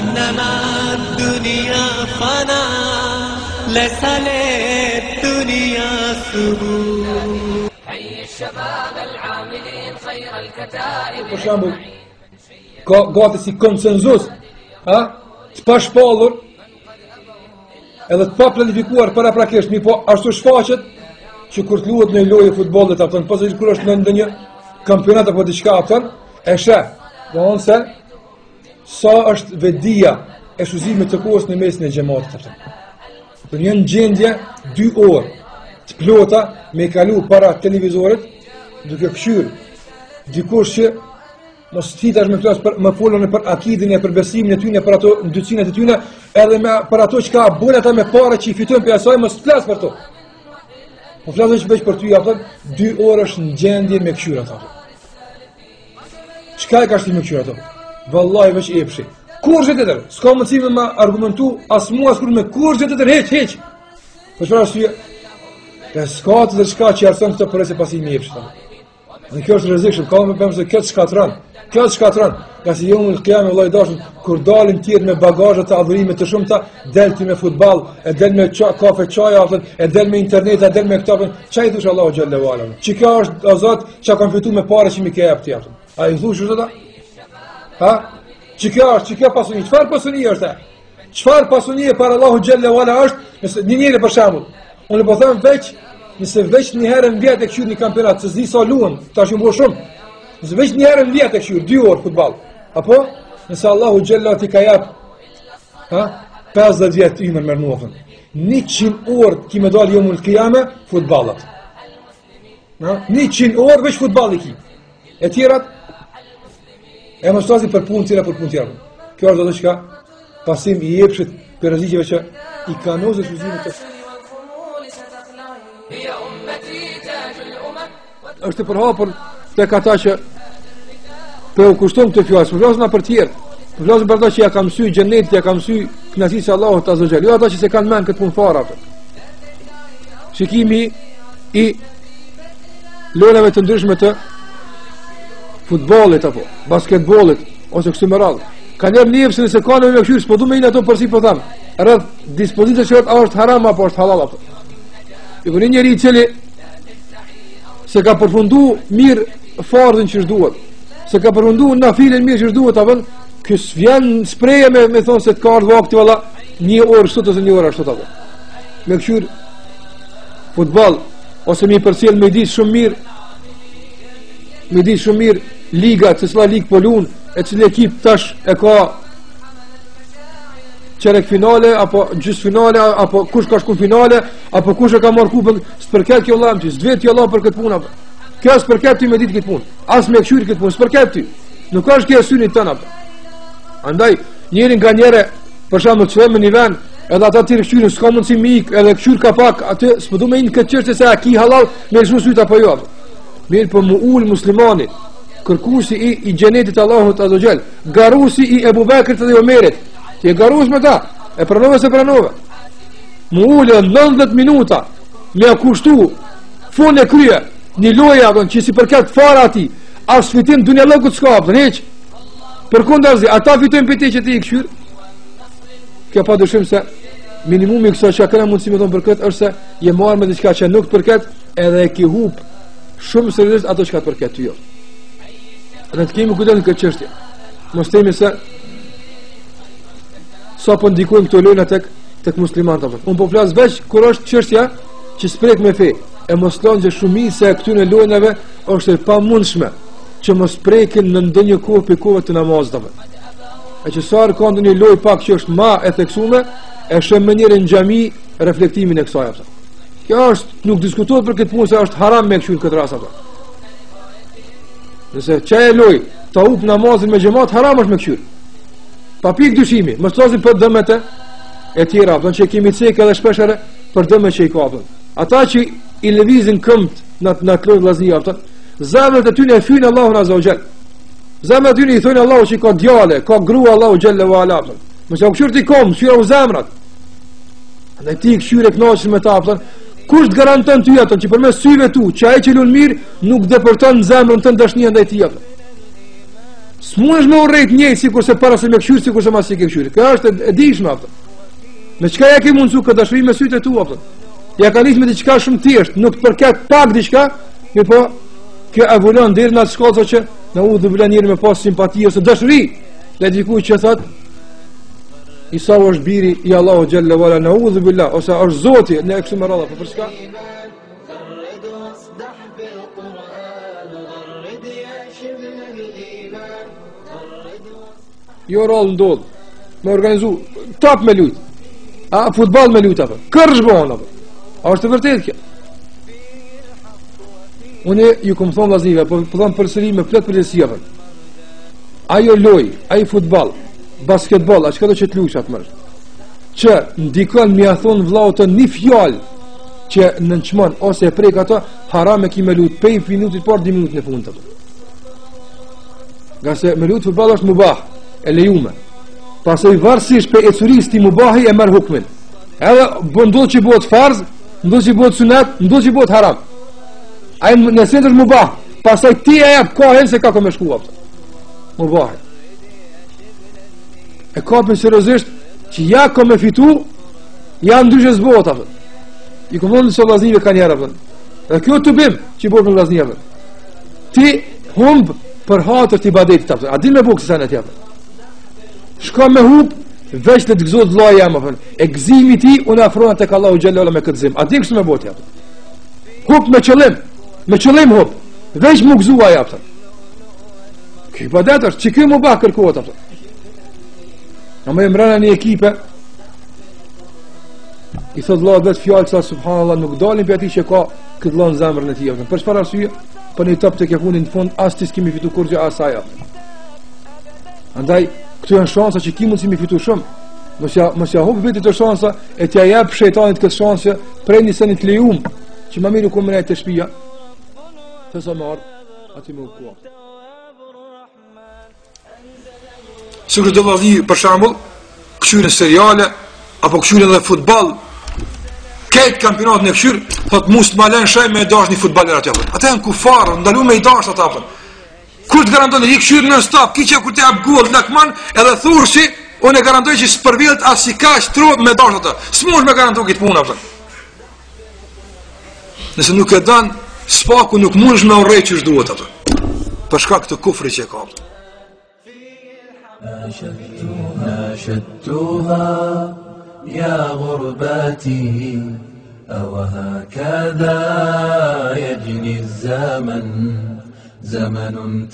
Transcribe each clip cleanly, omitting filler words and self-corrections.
إنما الدنيا فنا ليس للدنيا ثبوت. حي الشباب العاملين خير الكتائب. Për shembull, ka gati si konsenzus, të pa shpallur, edhe të pa planifikuar paraprakisht, mi po ashtu shfaqet që kur të luhet në lojë futbollit apo pas kur është në ndonjë kampionat apo diçka apo e sheh, domthon se sa është vedia e shuzimit të kohës në mesin e xhamatit apo. Do një gjendje 2 orë të plota me kalu para televizorit duke këshyr dikush që mos fitash me klas për më folën për akidin e për besimin e tyre për ato ndytësinë e tyre edhe me për ato çka bën ata me parë që i fitojnë për asaj mos flas për to. Po flasësh veç për ty apo 2 orë është në gjendje me këshyr ata. Çka e ka shtim me këshyr ato? Vallahi veç epshi. Kurrë të tërë, s'ka mundësi me argumentu as mua as kur me kurrë të tërë hiç. Po çfarë arsye? Ka s'ka të çka që arson këtë përse pasimi epshi. Në kjo është rrezikshëm, ka më bëjmë se këtë shkatron, ka si jo në qiyam vëllai dashur, kur dalin tjerë me bagazhe të adhurimit të shumta, del ti me futboll, e del me kafe çaj aftën, e del me internet, e del me këtapën, çai thosh Allahu xhallahu ala. Çka është azat, çka kanë fituar me parë që më ke jap ti aftën. A i thosh ata? Ha? Çka pasuni? Çfarë pasuni është? Çfarë pasuni për Allahu xhallahu ala është? Nëse një njeri për shembull, unë po them veç nëse veç një herë në vjetë e këshyr një kampionat, se zdi sa luën, ta shumë bërë shumë, nëse veç një herë në vjetë e këshyr, 2 orë futbal, apo, nëse Allahu Gjellat i ka japë, 50 vjetë imër mërë nuafën, 100 orë ki me dalë jomul kijame, futbalat. 100 orë veç futbal i ki. E tjerat, e më shtasi për punë tjera, për punë tjera. Kjo është do të qka, pasim i jepshit për rëzikjeve që i kanozë e shuzimit të është të përhapur tek ata që për u kushton këtë fjallë, për flasën për tjerë, për flasën për ata që ja ka mësy gjennetit, ja ka mësy knasisë Allahut Azza Jall, jo ata që se kanë menë këtë punë fara. Shikimi i lojave të ndryshme të futbollit apo basketbollit ose kështu me radhë. Ka njerë njëpë se nëse ka në me këshyrë, s'po du me inë ato përsi po thamë, rrëdh dispozitës që a është haram apo është halal apo. I për një njeri i cili se ka përfundu mirë fardhin që shduhet, se ka përfundu në filin mirë që shduhet, apën, kësë vjen spreje me thonë se të ka ardhë vakti valla 1 orë shtot ose 1 orë ashtot apën. Me këshyr futbol, ose mi përcjell me ditë shumë mirë ligat, se s'la ligë polun, e cilë ekip tash e ka qerek finale, apo gjys finale, apo kush ka shku finale, apo kush e ka marrë kupën, s'përket kjo lam ty, s'dvet kjo lam për këtë punë, apo. Kjo s'përket ty me ditë këtë punë, as me këshyri këtë punë, s'përket ty, nuk është kjo synit tënë, apo. Andaj, njëri nga njëre, për shembull çojmë në një vend, edhe ata tjerë këshyrin, s'ka mundësi me ik, edhe këshyr ka pak, aty s'po du me inë këtë çështje se a ki halal me lëshu syt apo jo, apo. Mirë po mu ul muslimani, kërkuesi i xhenetit Allahut Azza Jall, garusi i Ebu Bekrit dhe Omerit. Ti e garus me ta, e pranove se pranove. Mu ullë 90 minuta me kushtu fun e krye një loje avon që si përket fara ati, as fitim dunja lëkut s'ka apë, heq. Për kundazi, ata fitojnë për ti që ti i këshyr. Kjo pa dëshim se minimumi kësa që këna mundësi me thonë për këtë është se je marrë me diçka që nuk përket edhe e ki hup shumë sëririsht ato që ka të përket të jo. Dhe të kemi kujtet në këtë qështje. Mos temi se sa po ndikojnë këto lojna tek muslimanët. Unë po flas veç kur është çështja që sprek me fe. E mos thonë që shumica e këtyre lojnave është e pamundshme që mos prekin në ndonjë kohë për kohë të namazit. E që sa ka ndonjë lojë pak që është ma e theksuar, e shem më njëri në xhami reflektimin e kësaj. Kjo është nuk diskutohet për këtë punë se është haram me këshyr këtë rast apo. Nëse çaj loj ta up namazin me xhamat haram është me këshyr. Pa pikë dyshimi, mos thosim për dëmet e tjera, do që kemi cek edhe shpeshherë për dëmet që i kapën. Ata që i lëvizin këmbët në klod vllaznia ata, zemrat e tyre e fyjnë Allahun Azza wa Jall. Zemrat e tyre i thonë Allahu që ka djale, ka grua Allahu Jalla wa Ala. Mos ja këshyr ti kom, këshyra u zemrat. Andaj ti këshyre kënaqesh me ta, thon, kush të garanton ty ato që përmes syve tu, që ai që lun mirë nuk depërton zemrën tënde dashnia ndaj tij atë. S'mundesh me urrejt njëjtë sikurse para se me këshyr, sikurse mas se ke këshyr. Kjo është e dijshme apo. Me çka ja ke mundsu këtë dashuri me sytë e tua apo. Ja ka nisë me diçka shumë thjesht, nuk të përket pak diçka, mi po kjo evolon deri në atë shkallë që na u dhe blen njëri me pas simpati ose dashuri. Le dikuj që thot Isa është biri i Allahu xhalla wala na'udhu billah ose është Zoti në kësaj radhe, për çka? Jo rol ndodh me organizu top me lut a futbol me lut apo kërsh bon apo a është vërtet kjo unë ju kom thonë vllaznive po them përsëri me plot përgjegjësi apo ajo loj ai futbol basketbol a çka do të lush atë më që ndikon mi a thon vllau të një fjalë që nënçmon ose e prek ato haram e ki me lut pe minutit por 2 minutë në fund apo gase me lut futbol është mubah e lejume. Pastaj varësisht për ecurisë ti mubahi e merr hukmin. Edhe ndodh që bëhet farz, ndodh që bëhet sunet, ndodh që bëhet haram. Ai në sens është mubah. Pastaj ti e jap kohën se ka komë shkuar. Mubahi. E kapën seriozisht që ja komë fitu, ja ndryshë zbota. I komonë se vllaznive kanë njëra vën. Dhe kjo të bim që bëhet me vllaznive. Ti humb për hatër të ibadetit. A din me bukë se sa në tjepë. Shka me hub veç të të gëzot vllai jam apo e gëzimi ti unë afrona tek Allahu xhalla wala me këtë gëzim a di kështu me botja hub me qëllim hub veç mu gëzua ja apo ky ibadet është çike mu ba kërkohet apo ama e mbrana një ekipe i thot vllai vet fjalë sa subhanallahu nuk dalin për atij që ka këtë lloj zemrën e tij apo për çfarë arsye po në top tek e fundit në fund as ti s'kemi fitu kurrë asaj andaj këtu janë shansa që ki mund si mi fitu shumë mos ja hub vetë të shansa e t'ja jep shejtanit këtë shansë prej një senit lejum që ma miru kumë të shpia të sa marë ati me u kua së kështë dëllazi për shambull këshyrin seriale apo këshyrin dhe futbal këtë kampionat në këshyr thot mus të malen shaj me dash një futbaler atje ata janë kufarë ndalu me i dash ata kur të garantoj i këshyr në stop ki që kur të jap gol lakman edhe thurshi unë e garantoj që s'përvillet as si kaq tru me dash ata s'mund me garantoj këtë punë apo nëse nuk e dan spaku nuk mundesh me urrë që duhet ato për shkak të kufrit që ka ناشدتها يا غربتي أوهكذا يجري الزمن زمن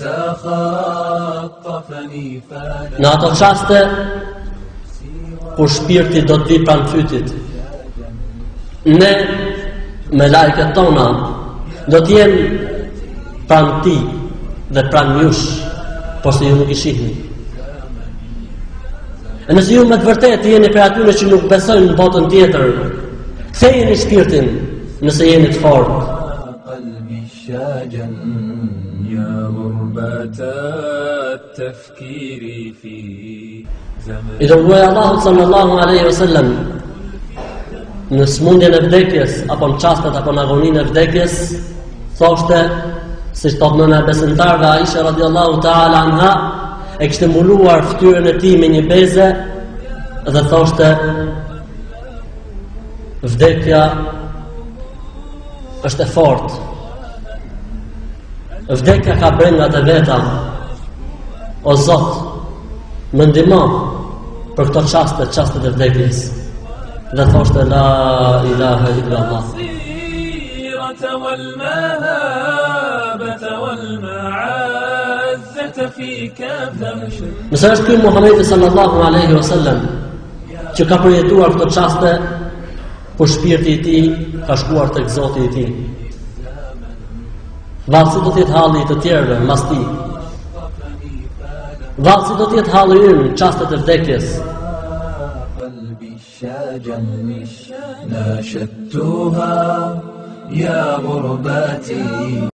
تخطفني Në ato qaste kur shpirti do të vi pranë fytit ne me lajket tona do të jenë pranë ti dhe pranë jush po se ju nuk i shihni e nëse ju me të vërtet jeni për atyre që nuk besojnë në botën tjetër kthejeni shpirtin nëse jeni të fortë يا غربة التفكير في زمن I dërguar Allahu sallallahu alaihi wasallam në smundjen e vdekjes apo në çastet apo në agoninë e vdekjes thoshte siç thot nëna e besimtarve Aisha radhiyallahu ta'ala anha e kishte mbuluar fytyrën e tij me një beze dhe thoshte vdekja është e fortë vdekja ka brengat e veta o Zot më ndihmo për këto çastet e vdekjes dhe thoshte la ilaha illa Allah Nëse është ky Muhamedi sallallahu alaihi wasallam që ka përjetuar këto çaste po shpirti i tij ka shkuar tek Zoti i tij Valsi do t'jetë halli të tjerëve, mas ti. Valsi do t'jetë halli ynë, çastet e vdekjes. ناشدتها يا غربتي